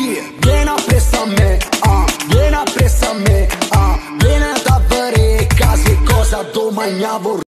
Yeah, vieni appresso a me, vieni appresso a me, vieni a vedere case cosa tu magna vorrei.